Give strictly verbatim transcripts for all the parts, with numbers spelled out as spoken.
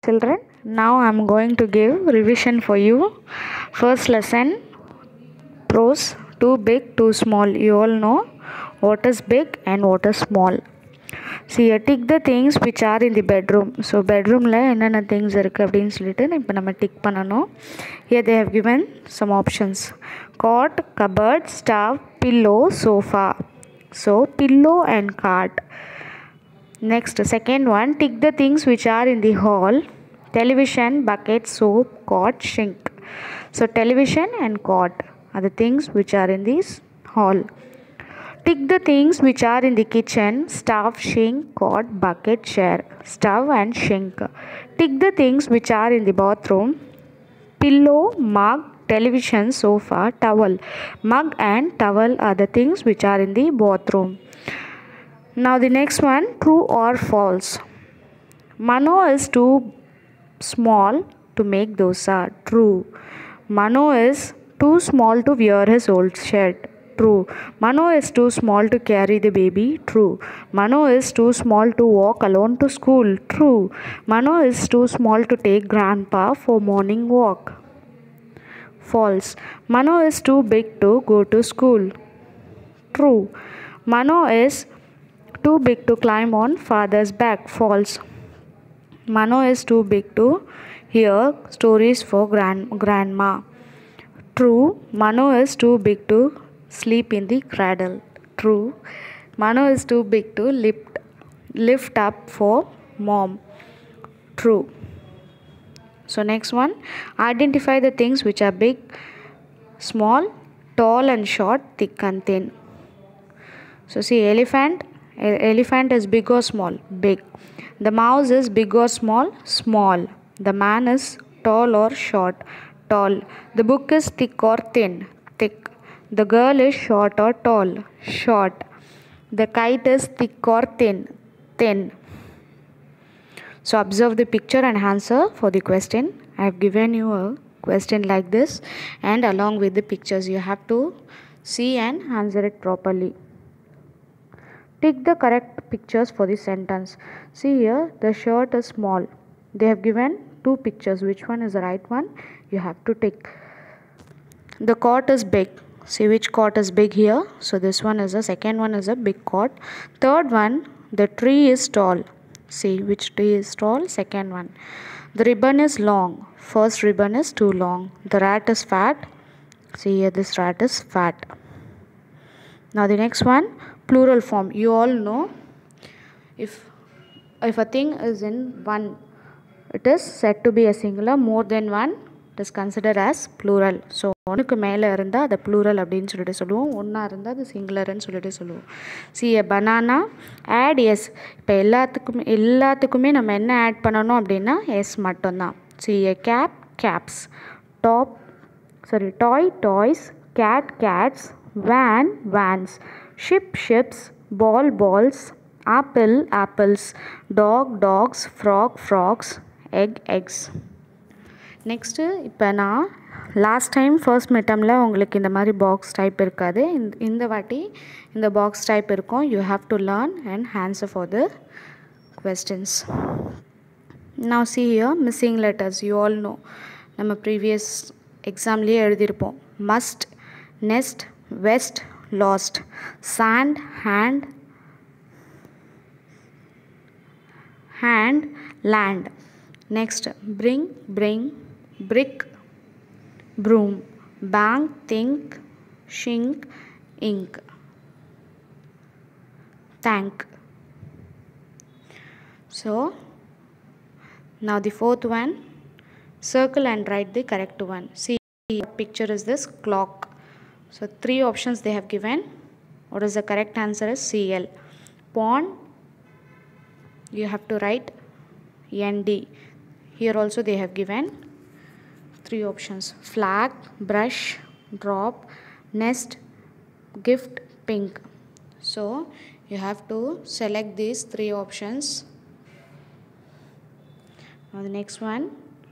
Children, now I am going to give revision for you. First lesson, prose, too big, too small. You all know what is big and what is small. See, here, tick the things which are in the bedroom. So bedroom la enna things irukku appdin solittu ipo nama tick pananum. Here they have given some options: cot, cupboard, stove, pillow, sofa. So pillow and cot. Next, second one, tick the things which are in the hall: television, bucket, soap, cot, sink. So television and cot are the things which are in this hall. Tick the things which are in the kitchen: stove, sink, cot, bucket, chair. Stove and sink. Tick the things which are in the bathroom: pillow, mug, television, sofa, towel. Mug and towel are the things which are in the bathroom. Now the next one, true or false. Mano is too small to make dosa. True. Mano is too small to wear his old shirt. True. Mano is too small to carry the baby. True. Mano is too small to walk alone to school. True. Mano is too small to take grandpa for morning walk. False. Mano is too big to go to school. True. Mano is too big to climb on father's back. False. Mano is too big to hear stories for grand grandma. True. Mano is too big to sleep in the cradle. True. Mano is too big to lift lift up for mom. True. So next one, identify the things which are big, small, tall and short, thick and thin. So see, elephant elephant is big or small? Big. The mouse is big or small? Small. The man is tall or short? Tall. The book is thick or thin? Thick. The girl is short or tall? Short. The kite is thick or thin? Thin. So observe the picture and answer for the question. I have given you a question like this, and along with the pictures you have to see and answer it properly. Tick the correct pictures for the sentence. See here, the shirt is small. They have given two pictures. Which one is the right one? You have to tick. The cot is big. See which cot is big here. So this one is the second one is a big cot. Third one, the tree is tall. See which tree is tall? Second one. The ribbon is long. First ribbon is too long. The rat is fat. See here, this rat is fat. Now the next one, plural form. You all know, if if a thing is in one, it is said to be a singular. More than one, it is considered as plural. So ஒன்றுக்கு மேலே இருந்தால் அதை plural அப்படின்னு சொல்லிட்டு சொல்லுவோம், ஒன்றா இருந்தால் அது சிங்குலர்னு சொல்லிட்டு சொல்லுவோம். See a banana add S. இப்போ எல்லாத்துக்குமே எல்லாத்துக்குமே நம்ம என்ன ஆட் பண்ணணும் அப்படின்னா எஸ் மட்டும்தான். See a cap caps, top sorry toy toys, cat cats, van vans, ship ships, ball balls, apple apples, dog dogs, frog frogs, egg eggs. Next இப்போ நான் லாஸ்ட் டைம் ஃபர்ஸ்ட் மிட்டமில் உங்களுக்கு இந்த மாதிரி பாக்ஸ் டைப் இருக்காது. இந்த இந்த வாட்டி இந்த பாக்ஸ் டைப் இருக்கும். You have to learn and answer for the questions. Now see here, missing letters. You all know, நம்ம ப்ரீவியஸ் எக்ஸாம்லேயே எழுதியிருப்போம். must, nest, west, lost, sand, hand, hand, land. Next, bring, bring, brick, broom, bank, think, shink, ink, thank. So now the fourth one, circle and write the correct one. See, what picture is this? Clock. So three options they have given. What is the correct answer? Is C L. Pond, you have to write N D. Here also they have given three options: flag, brush, drop, nest, gift, pink. So you have to select these three options. Now the next one,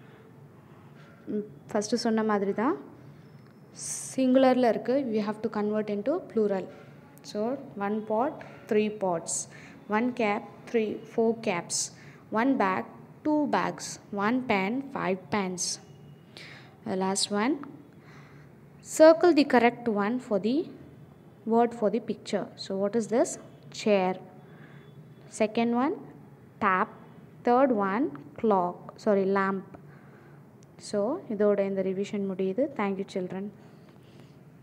first சொன்ன மாதிரி தான் சிங்குலரில் இருக்குது. we have to convert into plural. So one pot, three pots. One cap, three, four caps. One bag, two bags, one pen, five pens. The last one, circle the correct one for the word for the picture. So what is this? Chair. Second one, tap. Third one, clock. Sorry, lamp. So இதோட இந்த revision முடியுது. Thank you children.